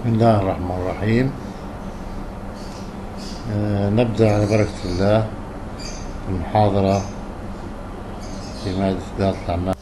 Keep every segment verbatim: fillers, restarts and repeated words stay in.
بسم الله الرحمن الرحيم. آه نبدأ على بركة الله المحاضرة في مادة إدارة الأعمال.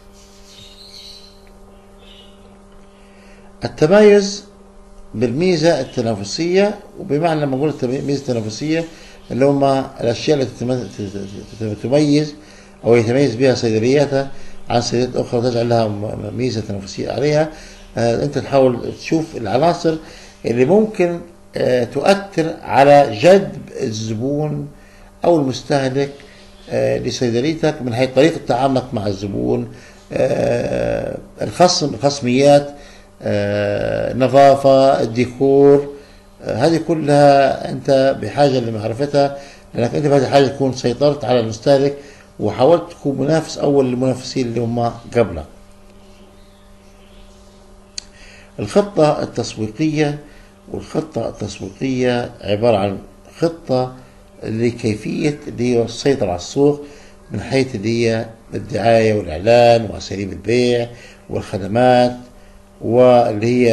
التميز بالميزة التنافسية، وبمعنى لما نقول الميزة التنافسية اللي هم الأشياء التي تميز أو يتميز بها صيدلياتها عن صيدليات أخرى وتجعل لها ميزة تنافسية عليها. آه أنت تحاول تشوف العناصر اللي ممكن آه تؤثر على جذب الزبون أو المستهلك آه لصيدليتك من حيث طريقة تعاملك مع الزبون، آه الخصم الخصميات، آه النظافة، الديكور، آه هذه كلها أنت بحاجة لمعرفتها، لأنك أنت بهذه الحاجة تكون سيطرت على المستهلك وحاولت تكون منافس أول للمنافسين اللي هم قبلك. الخطة التسويقية، والخطة التسويقية عبارة عن خطة لكيفية اللي هي السيطرة على السوق من حيث اللي هي الدعاية والإعلان وأساليب البيع والخدمات واللي هي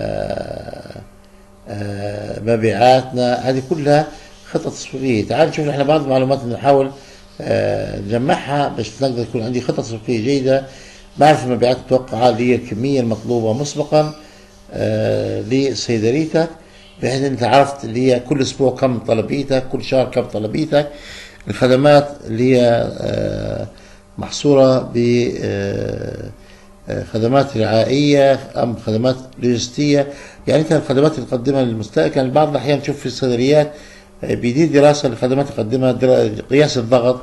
مبيعاتنا. هذه كلها خطة تسويقية. تعال نشوف احنا بعض المعلومات اللي نحاول نجمعها باش نقدر يكون عندي خطة تسويقية جيدة، بعرف المبيعات المتوقعة اللي هي الكمية المطلوبة مسبقا آه لصيدليتك، بحيث انت عرفت اللي هي كل اسبوع كم طلبيتك، كل شهر كم طلبيتك. الخدمات اللي هي آه محصورة ب آه خدمات رعائية أم خدمات لوجستية، يعني انت الخدمات اللي تقدمها للمستهلك. يعني بعض الأحيان تشوف في الصيدليات آه بيدير دراسة للخدمات اللي تقدمها، قياس الضغط،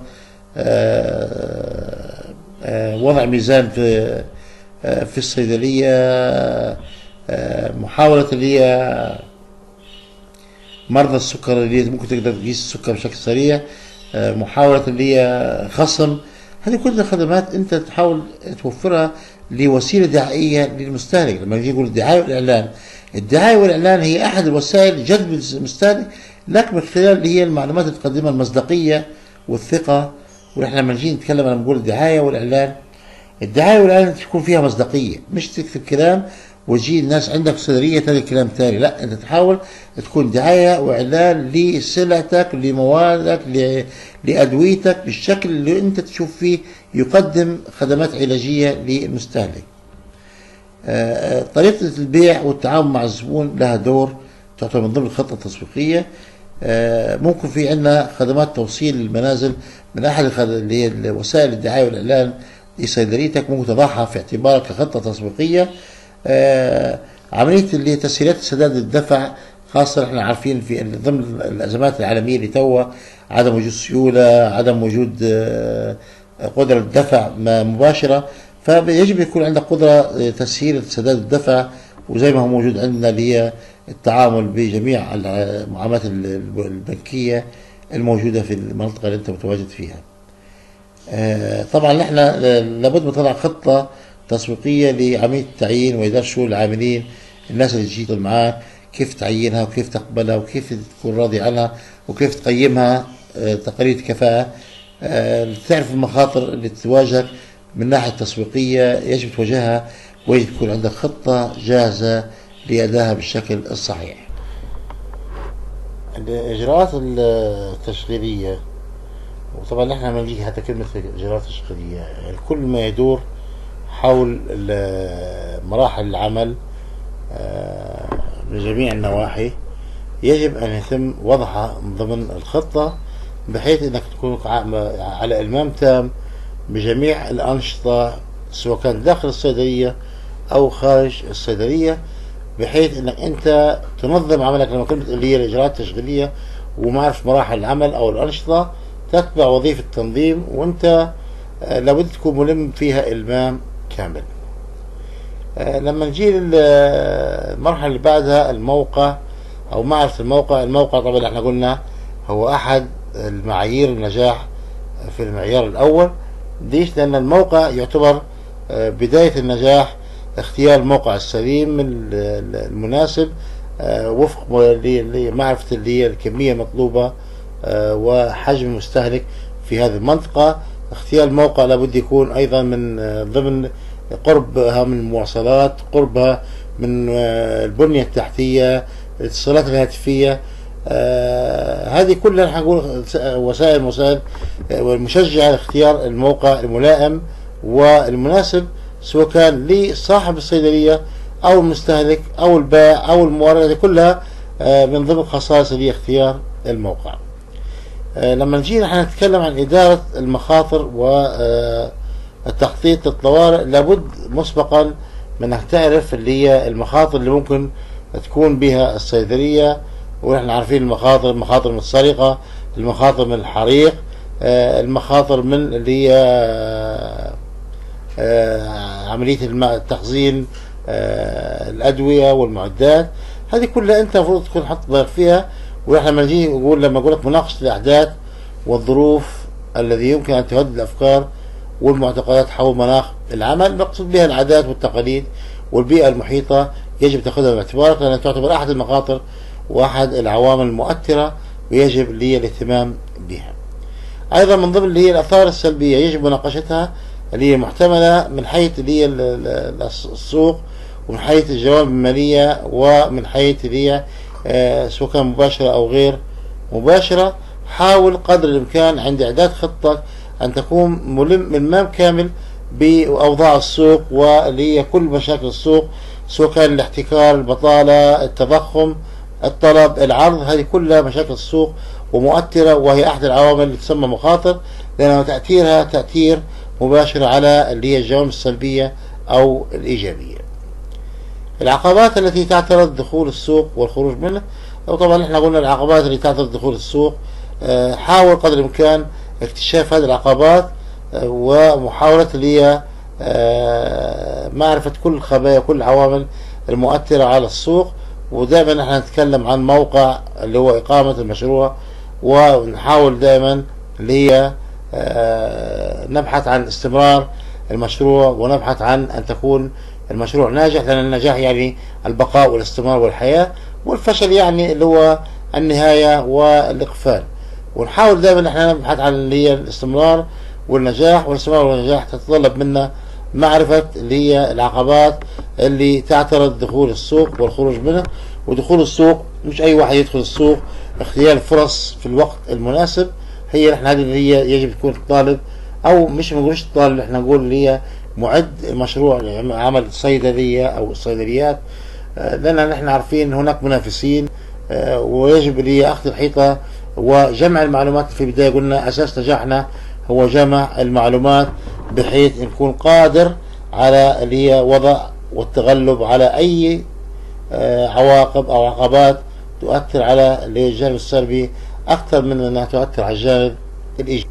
آه آه وضع ميزان في آه في الصيدلية، محاولة اللي هي مرضى السكر اللي هي ممكن تقدر تقيس السكر بشكل سريع، محاولة اللي هي خصم. هذه كلها خدمات انت تحاول توفرها لوسيلة دعائية للمستهلك. لما نجي نقول الدعاية والإعلان، الدعاية والإعلان هي أحد الوسائل جذب المستهلك لك من خلال اللي هي المعلومات اللي تقدمها، المصداقية والثقة. ونحن لما نجي نتكلم لما نقول الدعاية والإعلان، الدعاية والإعلان تكون فيها مصداقية، مش تكتب كلام وتجي الناس عندك صيدلية تاني كلام تاني. لا، انت تحاول تكون دعاية واعلان لسلعتك، لموادك، لأدويتك بالشكل اللي انت تشوف فيه يقدم خدمات علاجية للمستهلك. طريقة البيع والتعامل مع الزبون لها دور تعتبر من ضمن الخطة التسويقية. ممكن في عندنا خدمات توصيل المنازل من احد اللي هي وسائل الدعاية والاعلان لصيدليتك، ممكن تضعها في اعتبارك كخطة تسويقية. آه عملية اللي هي تسهيلات سداد الدفع، خاصة احنا عارفين في ضمن الأزمات العالمية اللي توا عدم وجود سيولة، عدم وجود آه قدرة دفع مباشرة، فيجب يكون عندك قدرة تسهيل سداد الدفع، وزي ما هو موجود عندنا اللي هي التعامل بجميع المعاملات البنكية الموجودة في المنطقة اللي انت متواجد فيها. آه طبعا نحن لابد من تضع خطة تسويقية لعملية التعيين وإدارة شؤون العاملين، الناس اللي تجي معاك، كيف تعينها وكيف تقبلها وكيف تكون راضي عنها وكيف تقيمها آه تقارير كفاءة. آه تعرف المخاطر اللي تواجهك من ناحية تسويقية يجب تواجهها، ويجب تكون عندك خطة جاهزة لأدائها بالشكل الصحيح. الإجراءات التشغيلية، وطبعا نحن لما نجي حتى كلمة إجراءات تشغيلية كل ما يدور حول مراحل العمل بجميع النواحي يجب أن يتم وضعها ضمن الخطة، بحيث أنك تكون على إلمام تام بجميع الأنشطة سواء كانت داخل الصيدلية أو خارج الصيدلية، بحيث أنك أنت تنظم عملك. لما كلمة اللي هي الإجراءات التشغيلية ومعرفة مراحل العمل أو الأنشطة تتبع وظيفة التنظيم، وأنت لابد تكون ملم فيها إلمام كامل. لما نجي للمرحلة اللي بعدها الموقع أو معرفة الموقع. الموقع طبعا احنا قلنا هو أحد المعايير النجاح في المعيار الأول. ليش؟ لأن الموقع يعتبر بداية النجاح، اختيار الموقع السليم المناسب وفق معرفة اللي هي الكمية المطلوبة وحجم المستهلك في هذه المنطقة. اختيار الموقع لابد يكون أيضا من ضمن قربها من المواصلات، قربها من البنية التحتية، الاتصالات الهاتفية، آه هذه كلها حنقول وسائل وسائل والمشجعة لاختيار الموقع الملائم والمناسب، سواء كان لصاحب الصيدلية أو المستهلك أو البائع أو المورد. كلها آه من ضمن خصائص اختيار الموقع. آه لما نجي حنتكلم عن إدارة المخاطر والتخطيط للطوارئ، لابد مسبقا من انك تعرف اللي هي المخاطر اللي ممكن تكون بها الصيدلية. ونحن عارفين المخاطر، المخاطر من السرقة، المخاطر من الحريق، آه المخاطر من اللي هي آه عملية التخزين، آه الأدوية والمعدات. هذه كلها أنت المفروض تكون حط بالك فيها. ونحن لما نجي نقول لما أقول لك مناقشة الأحداث والظروف الذي يمكن أن تهدد الأفكار والمعتقدات حول مناخ العمل، نقصد بها العادات والتقاليد والبيئة المحيطة، يجب تأخذها باعتبارك لأنها تعتبر أحد المخاطر وأحد العوامل المؤثرة ويجب لي الاهتمام بها. أيضا من ضمن اللي هي الآثار السلبية يجب مناقشتها اللي هي محتملة من حيث اللي هي السوق، ومن حيث الجوانب المالية، ومن حيث اللي هي آه سواء كان مباشرة أو غير مباشرة. حاول قدر الإمكان عند إعداد خطتك أن تكون ملم المام كامل بأوضاع السوق واللي هي كل مشاكل السوق، سواء كان الاحتكار، البطالة، التضخم، الطلب، العرض. هذه كلها مشاكل السوق ومؤثرة، وهي أحد العوامل اللي تسمى مخاطر، لأن تأثيرها تأثير مباشر على اللي هي الجوانب السلبية أو الإيجابية. العقبات التي تعترض دخول السوق والخروج منه، وطبعا احنا قلنا العقبات اللي تعترض دخول السوق، حاول قدر الإمكان اكتشاف هذه العقبات ومحاولة اللي هي معرفة كل الخبايا وكل العوامل المؤثرة على السوق. ودائما احنا نتكلم عن موقع اللي هو إقامة المشروع، ونحاول دائما اللي هي نبحث عن استمرار المشروع، ونبحث عن أن تكون المشروع ناجح، لأن النجاح يعني البقاء والاستمرار والحياة، والفشل يعني اللي هو النهاية والإقفال. ونحاول دائما احنا نبحث عن اللي هي الاستمرار والنجاح، والاستمرار والنجاح تتطلب منا معرفة اللي هي العقبات اللي تعترض دخول السوق والخروج منه. ودخول السوق مش أي واحد يدخل السوق، اختيار الفرص في الوقت المناسب هي احنا هذه اللي هي يجب تكون الطالب، أو مش بنقولش الطالب، احنا نقول اللي هي معد مشروع عمل الصيدلية أو الصيدليات، لأن نحن عارفين هناك منافسين، ويجب اللي هي أخذ الحيطة وجمع المعلومات. في البداية قلنا أساس نجاحنا هو جمع المعلومات، بحيث نكون قادر على اللي هي وضع والتغلب على أي عواقب أو عقبات تؤثر على اللي هي الجانب السلبي أكثر من أنها تؤثر على الجانب الإيجابي.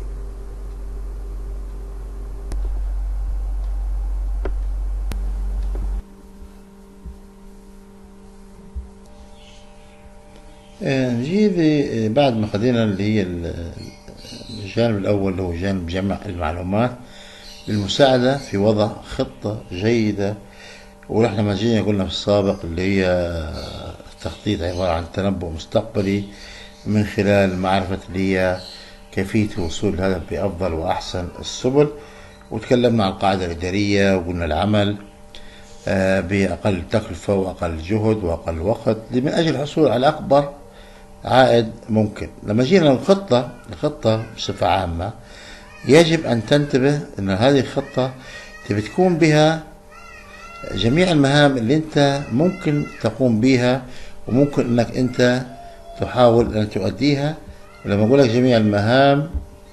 نجي بعد ما خدينا اللي هي الجانب الأول اللي هو جانب جمع المعلومات للمساعدة في وضع خطة جيدة. ونحن ما جينا قلنا في السابق اللي هي التخطيط عبارة عن تنبؤ مستقبلي من خلال معرفة اللي هي كيفية الوصول للهدف بأفضل وأحسن السبل. وتكلمنا عن القاعدة الإدارية، وقلنا العمل بأقل تكلفة وأقل جهد وأقل وقت من أجل الحصول على أكبر عائد ممكن. لما جينا للخطة، الخطة بصفة عامة يجب أن تنتبه أن هذه الخطة تكون بها جميع المهام اللي أنت ممكن تقوم بها وممكن أنك أنت تحاول أن تؤديها. ولما أقول لك جميع المهام،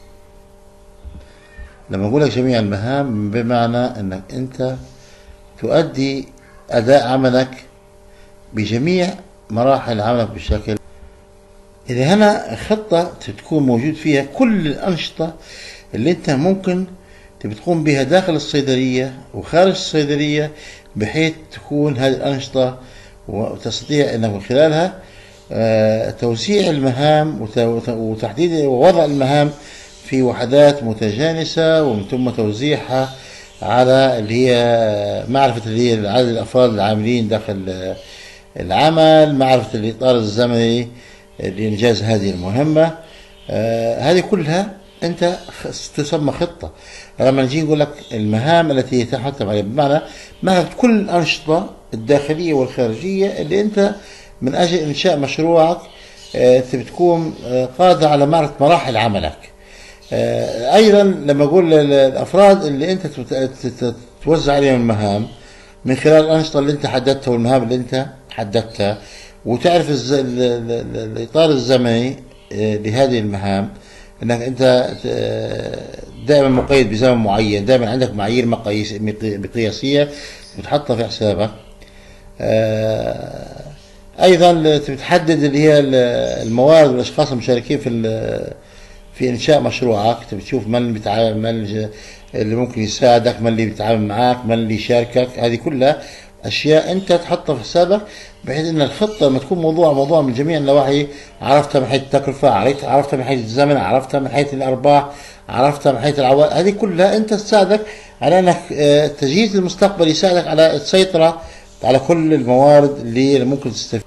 لما أقول لك جميع المهام بمعنى أنك أنت تؤدي أداء عملك بجميع مراحل عملك بشكل. إذا هنا خطة تكون موجود فيها كل الأنشطة اللي أنت ممكن تقوم بها داخل الصيدلية وخارج الصيدلية، بحيث تكون هذه الأنشطة وتستطيع أنك من خلالها توزيع المهام وتحديد ووضع المهام في وحدات متجانسة، ومن ثم توزيعها على اللي هي معرفة اللي هي عدد الأفراد العاملين داخل العمل، معرفة الإطار الزمني لإنجاز هذه المهمة. آه هذه كلها انت تسمى خطه. لما نجي نقول لك المهام التي يتحتم عليها، بمعنى ما كل الانشطه الداخليه والخارجيه اللي انت من اجل انشاء مشروعك تبي تكون قادر على معرفه مراحل عملك. ايضا لما اقول الافراد اللي انت توزع عليهم المهام من خلال الانشطه اللي انت حددتها والمهام اللي انت حددتها، وتعرف الاطار الزمني لهذه المهام، انك انت دائما مقيد بزمن معين، دائما عندك معايير مقاييس مقياسيه بتحطها في حسابك. ايضا بتحدد اللي هي الموارد والاشخاص المشاركين في في انشاء مشروعك، بتشوف من اللي بيتعامل، من اللي ممكن يساعدك، من اللي بيتعامل معك، من اللي يشاركك. هذه كلها اشياء انت تحطها في حسابك، بحيث ان الخطه لما تكون موضوع موضوع من جميع النواحي، عرفتها من حيث التكلفه، عرفتها من حيث الزمن، عرفتها من حيث الارباح، عرفتها من حيث العوائد، هذه كلها انت تساعدك على انك تجهيز المستقبل، يساعدك على السيطره على كل الموارد اللي ممكن تستفيد.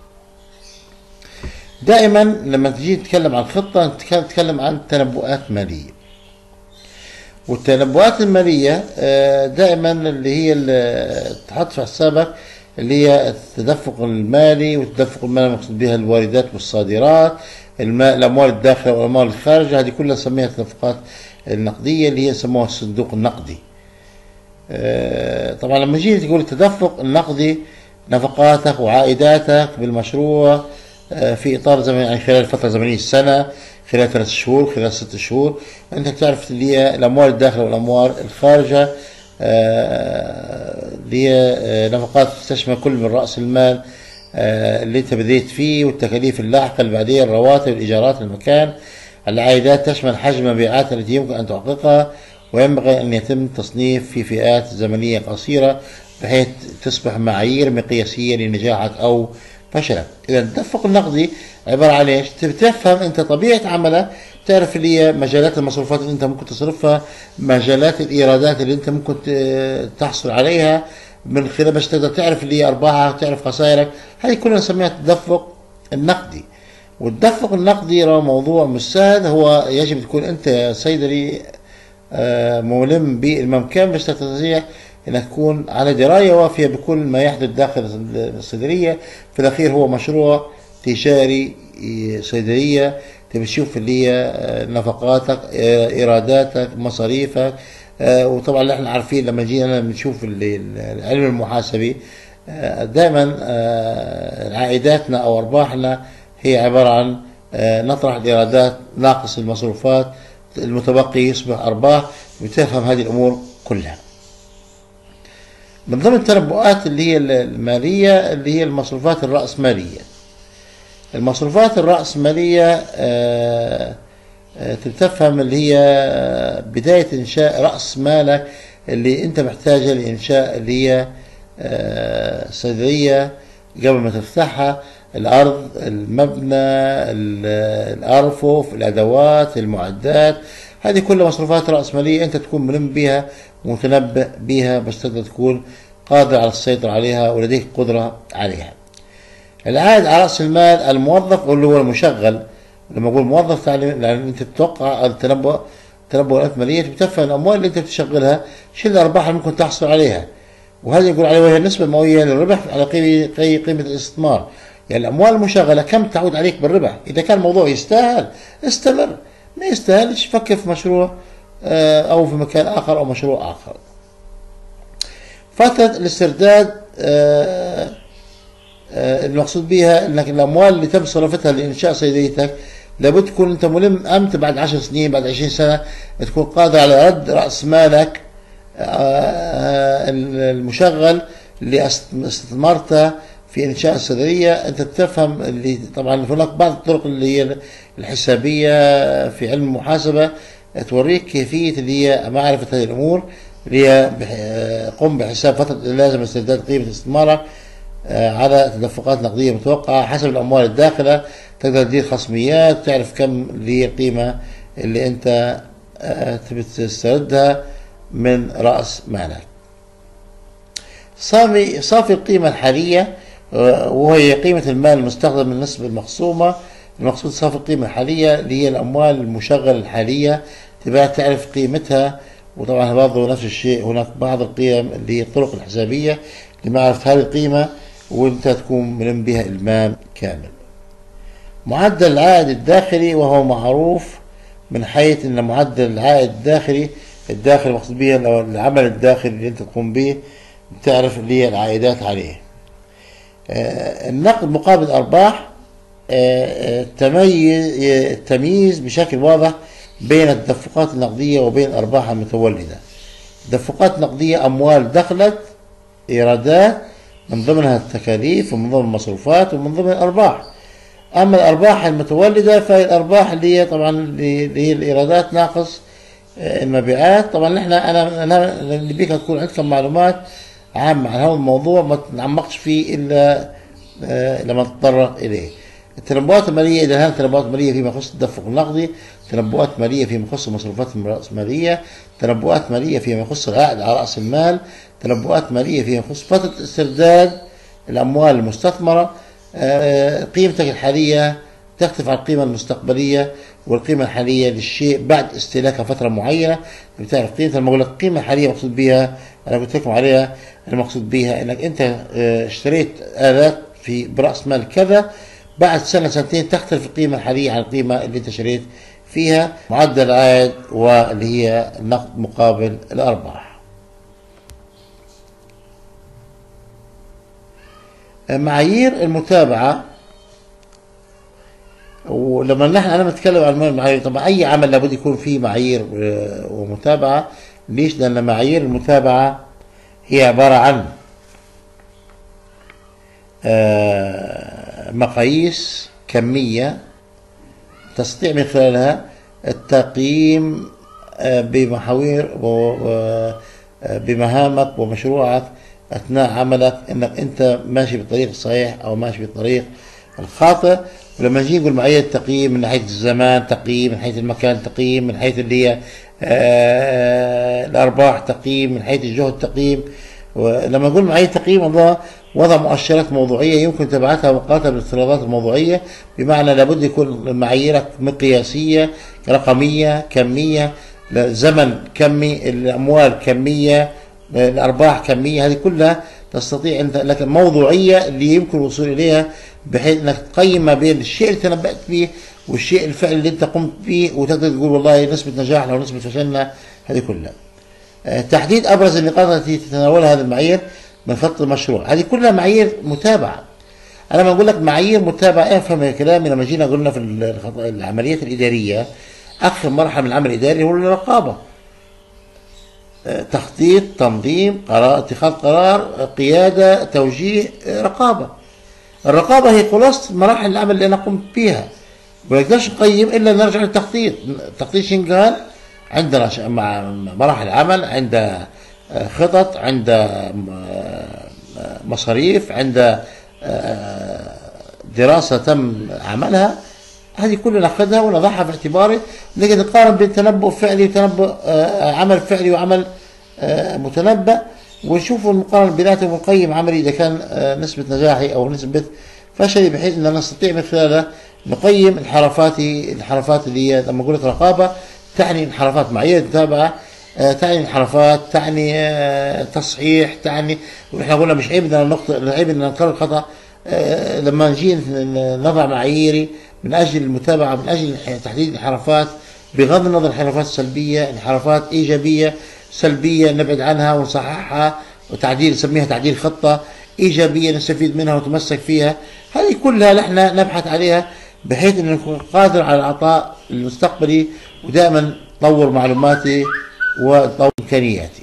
دائما لما تجي تتكلم عن خطه تتكلم عن تنبؤات ماليه، والتنبؤات الماليه دائما اللي هي اللي تحط في حسابك اللي هي التدفق المالي، والتدفق المالي المقصود بها الواردات والصادرات، الاموال الداخله والاموال الخارجه، هذه كلها نسميها التدفقات النقديه اللي هي يسموها الصندوق النقدي. طبعا لما تجي تقول التدفق النقدي نفقاتك وعائداتك بالمشروع في اطار زمني، يعني خلال فتره زمنيه السنه، خلال ثلاث شهور، خلال ست شهور، انت تعرف اللي هي الاموال الداخله والاموال الخارجه، اللي هي نفقات تشمل كل من راس المال اللي انت بديت فيه، والتكاليف اللاحقه اللي بعدين، الرواتب، الايجارات المكان، العائدات تشمل حجم المبيعات التي يمكن ان تحققها، وينبغي ان يتم تصنيف في فئات زمنيه قصيره بحيث تصبح معايير مقياسيه لنجاحك او فشلك. اذا التدفق النقدي عباره عن ايش؟ تفهم انت طبيعه عملك، تعرف اللي هي مجالات المصروفات اللي انت ممكن تصرفها، مجالات الايرادات اللي انت ممكن تحصل عليها من خلال باش تقدر تعرف اللي هي ارباحك، تعرف خسائرك، هذه كلها نسميها التدفق النقدي. والتدفق النقدي هو موضوع مش سهل، هو يجب تكون انت صيدلي ملم بالممكن باش تستطيع انك تكون على درايه وافيه بكل ما يحدث داخل الصيدليه. في الاخير هو مشروع تجاري صيدليه، تبي تشوف اللي هي نفقاتك، ايراداتك، مصاريفك. وطبعا اللي احنا عارفين لما جينا بنشوف العلم المحاسبي دائما عائداتنا او ارباحنا هي عباره عن نطرح الايرادات ناقص المصروفات، المتبقي يصبح ارباح. بتفهم هذه الامور كلها. من ضمن التنبؤات اللي هي الماليه اللي هي المصروفات الرأسماليه. المصروفات الرأسماليه تفهم اللي هي بدايه انشاء راس مالك اللي انت محتاجه لانشاء اللي هي صيدليه قبل ما تفتحها، الارض، المبنى، الارفف، الادوات، المعدات، هذه كلها مصروفات رأسمالية انت تكون ملم بها ومتنبئ بها بس تقدر تكون قادر على السيطرة عليها ولديك قدرة عليها. العائد على رأس المال الموظف اللي هو المشغل. لما اقول موظف لان انت تتوقع التنبؤ التنبؤات المالية بتفهم الاموال اللي انت بتشغلها شو الارباح اللي ممكن تحصل عليها، وهذا يقول عليه وهي النسبة المئوية للربح على قيمة الاستثمار. يعني الاموال المشغلة كم تعود عليك بالربح. اذا كان الموضوع يستاهل استمر، ما يستاهلش فكر في مشروع او في مكان اخر او مشروع اخر. فترة الاسترداد المقصود بها انك الاموال اللي تم صرفتها لانشاء صيدليتك لابد تكون انت ملم امتى بعد عشر سنين بعد عشرين سنة تكون قادر على رد راس مالك المشغل اللي استثمرته في انشاء الصيدليه. انت تفهم اللي طبعا هناك بعض الطرق اللي هي الحسابيه في علم المحاسبه توريك كيفيه اللي هي معرفه هذه الامور، اللي هي قم بحساب فتره لازم استرداد قيمه استثمارك على تدفقات نقديه متوقعه حسب الاموال الداخله. تقدر تدير خصميات، تعرف كم اللي هي القيمه اللي انت تبي تستردها من راس مالك. صافي صافي القيمه الحاليه وهي قيمة المال المستخدم من النسبة المخصومة. المقصود صافي القيمة الحالية اللي هي الأموال المشغلة الحالية تبقى تعرف قيمتها. وطبعا برضه نفس الشيء، هناك بعض القيم اللي هي الطرق الحسابية لمعرفة هذه القيمة وانت تكون ملم بها إلمام كامل. معدل العائد الداخلي، وهو معروف من حيث ان معدل العائد الداخلي الداخلي مقصود به العمل الداخلي اللي انت تقوم به، بتعرف اللي هي العائدات عليه. آه النقد مقابل الارباح، آه التمييز التمييز بشكل واضح بين التدفقات النقدية وبين الارباح المتولدة. تدفقات نقدية اموال دخلت، ايرادات من ضمنها التكاليف ومن ضمن المصروفات ومن ضمن الارباح. اما الارباح المتولده فهي الارباح اللي هي طبعا اللي هي الايرادات ناقص المبيعات. طبعا نحن انا انا اللي بيك تكون عندكم معلومات عامه عن هذا الموضوع، ما تتعمقش فيه الا لما تتطرق اليه. التنبؤات الماليه، اذا كانت تنبؤات ماليه فيما يخص التدفق النقدي، تنبؤات ماليه فيما يخص المصروفات الراسماليه، تنبؤات ماليه فيما يخص العائد على راس المال، تنبؤات ماليه فيما يخص فتره استرداد الاموال المستثمره. قيمتك الحالية تختلف عن القيمة المستقبلية، والقيمة الحالية للشيء بعد استهلاكها فترة معينة بتعرف قيمتها. لما أقول لك القيمة الحالية مقصود بها، أنا قلت لكم عليها، المقصود بها إنك أنت اشتريت آلات في برأس مال كذا، بعد سنة سنتين تختلف القيمة الحالية عن القيمة اللي أنت شريت فيها. معدل العائد واللي هي النقد مقابل الأرباح. معايير المتابعة، ولما نحن انا بتكلم عن المعايير، طبعا اي عمل لابد يكون فيه معايير ومتابعة. ليش؟ لان معايير المتابعة هي عبارة عن مقاييس كمية تستطيع من خلالها التقييم بمحاوير بمهامك ومشروعك اثناء عملك، انك انت ماشي بالطريق الصحيح او ماشي بالطريق الخاطئ. ولما نجي نقول معايير التقييم، من ناحيه الزمان تقييم، من حيث المكان تقييم، من حيث اللي هي الارباح تقييم، من حيث الجهد تقييم. ولما نقول معايير تقييم، الله وضع مؤشرات موضوعيه يمكن تبعاتها مقارنه بالافتراضات الموضوعيه، بمعنى لابد يكون معاييرك مقياسيه، رقميه، كميه، زمن كمي، الاموال كميه، الارباح كميه. هذه كلها تستطيع انت، لكن موضوعيه اللي يمكن الوصول اليها، بحيث انك تقيم ما بين الشيء اللي تنبأت به والشيء الفعلي اللي انت قمت به، وتقدر تقول والله نسبه نجاحنا ونسبه فشلنا. هذه كلها. أه تحديد ابرز النقاط التي تتناولها هذه المعايير من خط المشروع، هذه كلها معايير متابعه. انا لما اقول لك معايير متابعه، افهم كلامي. لما جينا قلنا في العمليات الاداريه، اخر مرحله من العمل الاداري هو الرقابه. تخطيط، تنظيم، قرار، اتخاذ قرار، قيادة، توجيه، رقابة. الرقابة هي خلاصة مراحل العمل اللي أنا قمت بها. ما نقدرش نقيم إلا نرجع للتخطيط. التخطيط شنو قال؟ عندنا مع مراحل العمل، عند خطط، عند مصاريف، عند دراسة تم عملها. هذه كلها ناخذها ونضعها في اعتباري، نقدر نقارن بين تنبؤ فعلي وتنبؤ آه عمل فعلي وعمل آه متنبأ، ونشوف المقارنة بيناتهم، ونقيم عملي اذا كان آه نسبة نجاحي او نسبة فشلي، بحيث ان نستطيع من خلالها نقيم انحرافاتي الانحرافات اللي هي، لما اقول لك رقابة تعني انحرافات معايير متابعة، آه تعني انحرافات، تعني آه تصحيح، تعني، ونحن قلنا مش عيب ان نخطئ، عيب ان نكرر الخطأ. آه لما نجي نضع معاييري من اجل المتابعه، من اجل تحديد الانحرافات، بغض النظر انحرافات سلبيه، انحرافات ايجابيه، سلبيه نبعد عنها ونصححها، وتعديل نسميها تعديل خطه، ايجابيه نستفيد منها ونتمسك فيها. هذه كلها نحن نبحث عليها، بحيث ان نكون قادر على العطاء المستقبلي، ودائما طور معلوماتي وطور امكانياتي.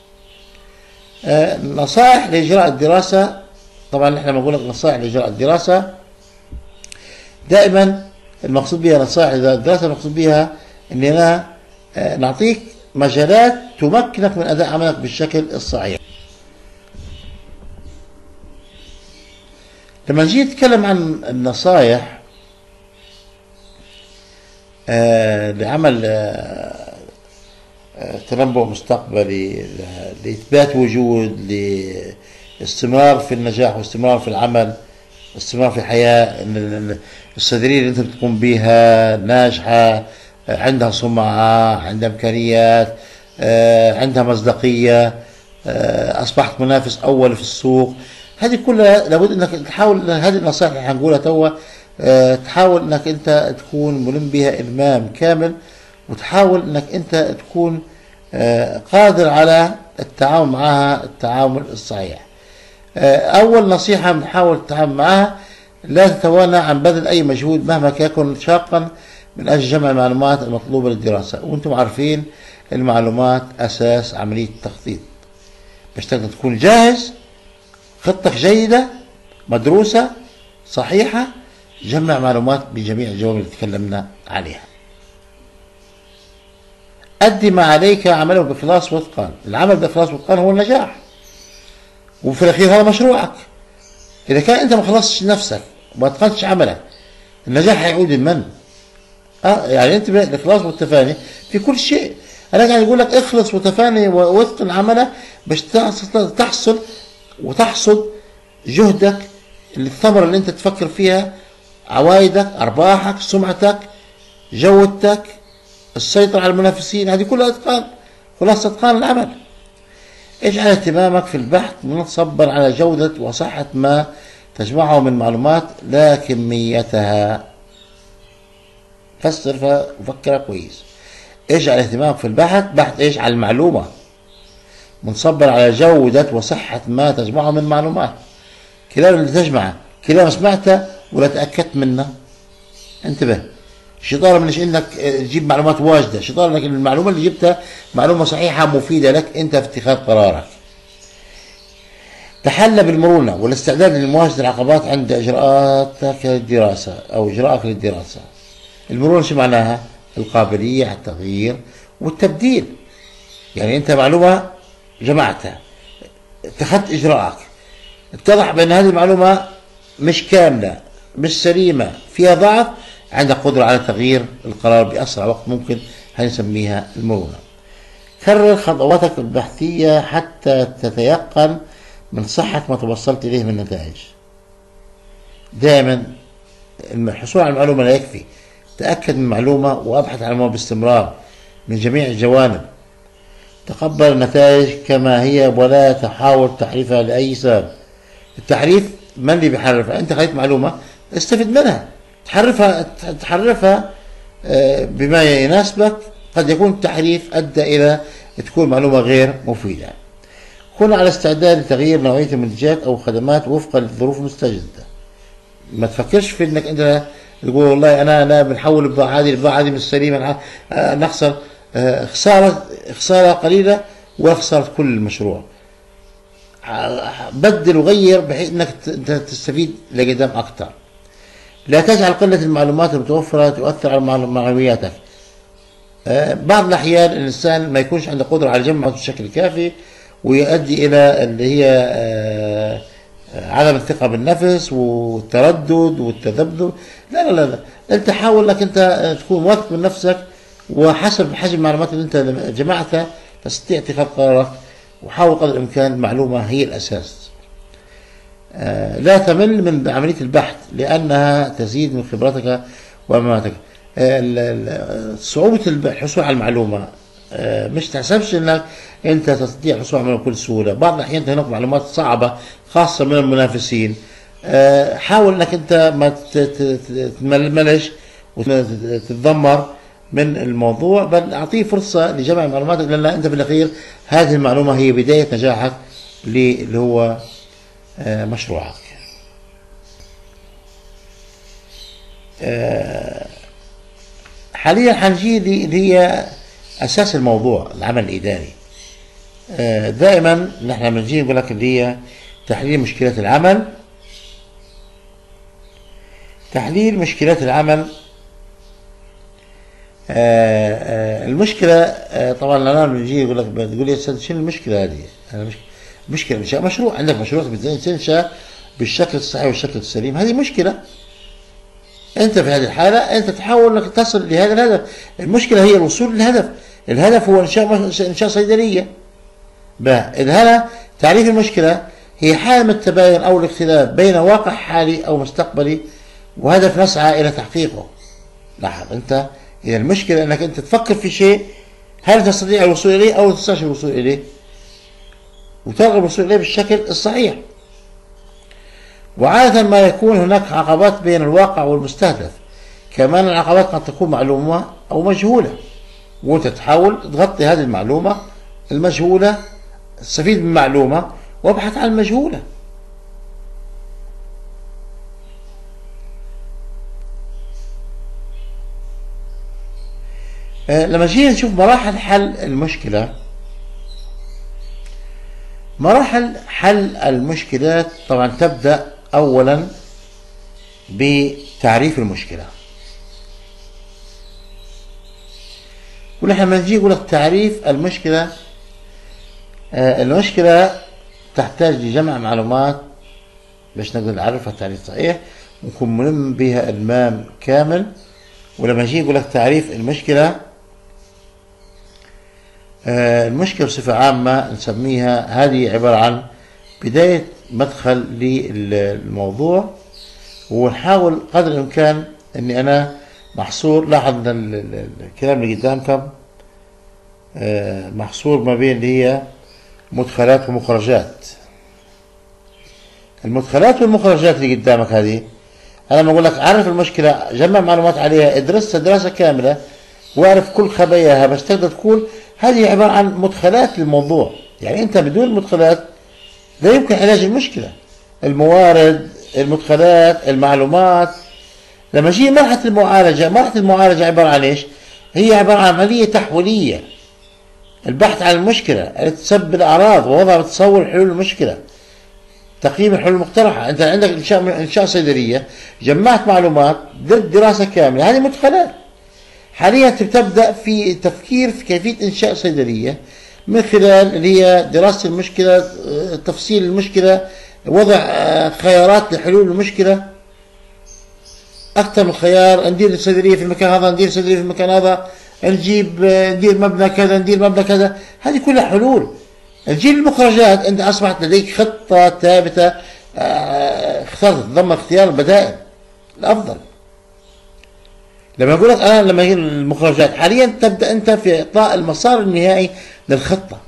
آه نصائح لاجراء الدراسه. طبعا نحن لما نقول لك نصائح لاجراء الدراسه، دائما المقصود بها نصائح الدراسة، المقصود بها اننا نعطيك مجالات تمكنك من اداء عملك بالشكل الصحيح. لما نجي نتكلم عن النصائح لعمل تنبؤ مستقبلي، لاثبات وجود، لاستمرار في النجاح واستمرار في العمل، استمرار في الحياة، ان الصيدلية اللي انت بتقوم بها ناجحة، عندها سمعة، عندها إمكانيات، عندها مصداقية، أصبحت منافس أول في السوق. هذه كلها لابد أنك تحاول، هذه النصائح اللي حنقولها توا تحاول أنك أنت تكون ملم بها إلمام كامل، وتحاول أنك أنت تكون قادر على التعامل معها التعامل الصحيح. أول نصيحة بنحاول التعامل معها: لا تتوانى عن بذل أي مجهود مهما يكن شاقا من أجل جمع المعلومات المطلوبة للدراسة. وأنتم عارفين المعلومات أساس عملية التخطيط. باش تقدر تكون جاهز، خطتك جيدة مدروسة صحيحة، جمع معلومات بجميع الجوانب اللي تكلمنا عليها. أدي ما عليك عمله بإخلاص وإتقان. العمل بإخلاص وإتقان هو النجاح، وفي الأخير هذا مشروعك. إذا كان أنت ما خلصتش نفسك وما أتقنتش عملك، النجاح هيعود لمن؟ اه يعني انتبه، الاخلاص والتفاني في كل شيء. انا قاعد اقول لك اخلص وتفاني واتقن عملك باش تحصل وتحصد جهدك، الثمره اللي انت تفكر فيها، عوائدك، ارباحك، سمعتك، جودتك، السيطره على المنافسين. هذه كلها اتقان، خلاصه اتقان العمل. اجعل اهتمامك في البحث متصبر على جوده وصحه ما تجمعه من معلومات لا كميتها. فسر وفكر كويس. اجعل اهتمامك في البحث، بحث ايش؟ على المعلومة، منصبر على جودة وصحة ما تجمعه من معلومات. كلام اللي تجمعه، كلام سمعته ولا تأكدت منه. انتبه، الشطارة مش انك تجيب معلومات واجدة، الشطارة انك المعلومة اللي جبتها معلومة صحيحة مفيدة لك انت في اتخاذ قرارك. تحلى بالمرونة والاستعداد لمواجهة العقبات عند اجراءاتك للدراسة او اجراءك للدراسة. المرونة شو معناها؟ القابلية على التغيير والتبديل. يعني انت معلومة جمعتها، اتخذت اجراءك، اتضح بان هذه المعلومة مش كاملة، مش سليمة، فيها ضعف، عندك قدرة على تغيير القرار بأسرع وقت ممكن، هنسميها المرونة. كرر خطواتك البحثية حتى تتيقن من صحة ما توصلت إليه من نتائج. دائما الحصول على المعلومة لا يكفي، تأكد من المعلومة وأبحث عن المعلومة باستمرار من جميع الجوانب. تقبل النتائج كما هي ولا تحاول تحريفها لأي سبب. التحريف من اللي بيحرفها؟ أنت خليت معلومة استفد منها، تحرفها تحرفها بما يناسبك. قد يكون التحريف أدى إلى تكون معلومة غير مفيدة. كن على استعداد لتغيير نوعية المنتجات أو خدمات وفقا للظروف المستجدة. ما تفكرش في انك انت تقول والله انا انا بنحول البضاعه هذه البضاعه هذه من السليمه نخسر خساره خساره قليله وخساره كل المشروع. بدل وغير بحيث انك تستفيد لقدام اكثر. لا تجعل قله المعلومات المتوفره تؤثر على معنوياتك. بعض الاحيان الانسان ما يكونش عنده قدره على جمع بشكل كافي ويؤدي الى اللي هي عدم الثقة بالنفس والتردد والتذبذب. لا لا لا لا، انت حاول انك انت تكون واثق من نفسك، وحسب حجم المعلومات اللي انت جمعتها تستطيع اتخاذ قرارك، وحاول قدر الامكان المعلومة هي الاساس. آه لا تمل من عملية البحث لانها تزيد من خبرتك ومعلوماتك. آه صعوبة الحصول على المعلومة آه مش تحسبش انك انت تستطيع الحصول على بكل سهوله. بعض الاحيان هناك معلومات صعبه خاصه من المنافسين. أه حاول انك انت ما تتململش وتتذمر من الموضوع، بل اعطيه فرصه لجمع معلوماتك، لان انت في الاخير هذه المعلومه هي بدايه نجاحك اللي هو أه مشروعك. أه حاليا حنجي اللي هي اساس الموضوع، العمل الاداري. دائما نحن بنجي نقول لك اللي هي تحليل مشكلات العمل. تحليل مشكلات العمل. المشكله طبعا انا بنجي نقول لك بتقول لي يا استاذ شنو المشكله هذه؟ انا مش مشكله انشاء مشروع، عندك مشروع تنشا بالشكل الصحيح والشكل السليم، هذه مشكله. انت في هذه الحاله انت تحاول انك تصل لهذا الهدف. المشكله هي الوصول للهدف. الهدف هو انشاء انشاء صيدليه. الهدف تعريف المشكله هي حالة من التباين او الاختلاف بين واقع حالي او مستقبلي وهدف نسعى الى تحقيقه. لاحظ انت إذا المشكلة أنك أنت تفكر في شيء هل تستطيع الوصول إليه أو تستطيع الوصول إليه، وترغب الوصول إليه بالشكل الصحيح. وعادة ما يكون هناك عقبات بين الواقع والمستهدف، كمان العقبات قد تكون معلومة أو مجهولة، وأنت تحاول تغطي هذه المعلومة المجهولة، تستفيد من معلومة وابحث عن المجهولة. لما جينا نشوف مراحل حل المشكلة، مراحل حل المشكلات طبعا تبدأ أولا بتعريف المشكلة. ونحن لما نجي نقول لك تعريف المشكلة، المشكلة تحتاج لجمع معلومات باش نقدر نعرفها تعريف صحيح ونكون ملم بها إلمام كامل. ولما نجي نقول لك تعريف المشكلة، المشكلة بصفة عامة نسميها هذه عبارة عن بداية مدخل للموضوع، ونحاول قدر الإمكان أني أنا محصور. لاحظ الكلام اللي قدامكم محصور ما بين اللي هي مدخلات ومخرجات. المدخلات والمخرجات اللي قدامك هذه، أنا لما أقول لك عرف المشكلة، جمع معلومات عليها، ادرسها دراسة كاملة واعرف كل خباياها بس تقدر تقول هذه عبارة عن مدخلات للموضوع. يعني أنت بدون المدخلات لا يمكن علاج المشكلة. الموارد، المدخلات، المعلومات. لما جي مرحلة المعالجة، مرحلة المعالجة عبارة عن إيش؟ هي عبارة عن عملية تحويلية، البحث عن المشكلة التي تسبب الأعراض ووضع تصور حلول المشكلة، تقييم الحلول المقترحة. أنت عندك إنشاء إنشاء صيدلية، جمعت معلومات، درت دراسة كاملة، هذه مدخلات. حاليا تبدأ في تفكير في كيفية إنشاء صيدلية من خلال اللي هي دراسة المشكلة، تفصيل المشكلة، وضع خيارات لحلول المشكلة، أكثر من خيار. ندير صيدلية في المكان هذا، ندير صيدلية في المكان هذا، نجيب ندير مبنى كذا، ندير مبنى كذا، هذه كلها حلول. نجي للمخرجات، أنت أصبحت لديك خطة ثابتة، اخترت تضمن اختيار البدائل الأفضل. لما أقول لك أنا لما هي المخرجات، حاليا تبدأ أنت في إعطاء المسار النهائي للخطة،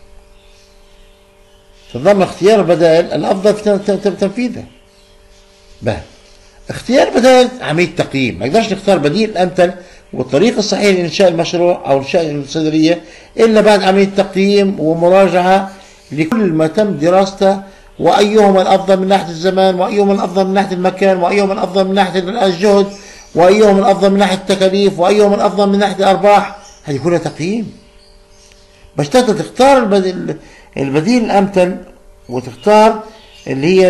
تضمن اختيار البدائل الأفضل في تنفيذها. به اختيار بدائل عملية تقييم، ما نقدرش نختار بديل أمثل والطريقة الصحيحة لإنشاء المشروع أو إنشاء الصيدلية إلا بعد عملية تقييم ومراجعة لكل ما تم دراسته، وأيهما الأفضل من ناحية الزمان، وأيهما الأفضل من ناحية المكان، وأيهما الأفضل من ناحية الجهد، وأيهما الأفضل من ناحية التكاليف، وأيهما الأفضل من ناحية الأرباح. هذه كلها تقييم باش تقدر تختار البديل, البديل الأمثل، وتختار اللي هي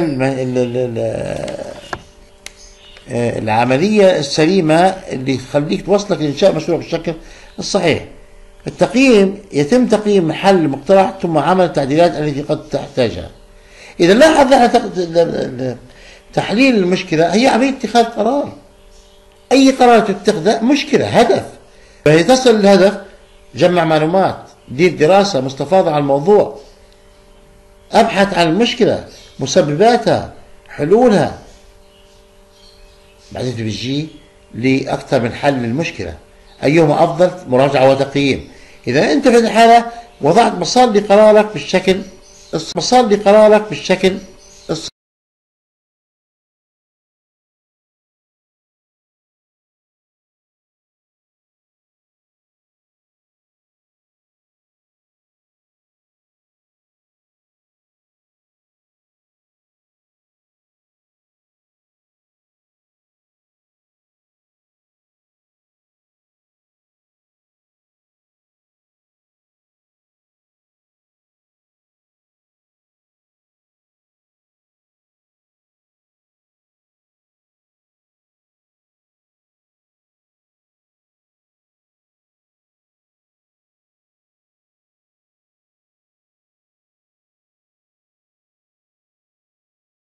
العملية السليمة اللي تخليك توصلك لإنشاء مشروع بالشكل الصحيح. التقييم يتم تقييم حل المقترح ثم عمل التعديلات التي قد تحتاجها. إذا لاحظ تحليل المشكلة هي عملية اتخاذ قرار. أي قرار تتخذه مشكلة، هدف، فهي تصل للهدف. جمع معلومات، دير دراسة مستفاضة عن الموضوع، أبحث عن المشكلة، مسبباتها، حلولها، بعدين تجي لأكثر من حل للمشكلة، أيهما أفضل، مراجعة وتقييم. إذا أنت في الحالة وضعت مسار لقرارك بالشكل مسار لقرارك بالشكل